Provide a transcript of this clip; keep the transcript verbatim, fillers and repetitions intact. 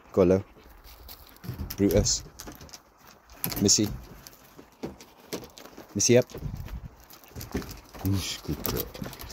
Go low. Brutus. Missy. Missy up. Oosh, good girl.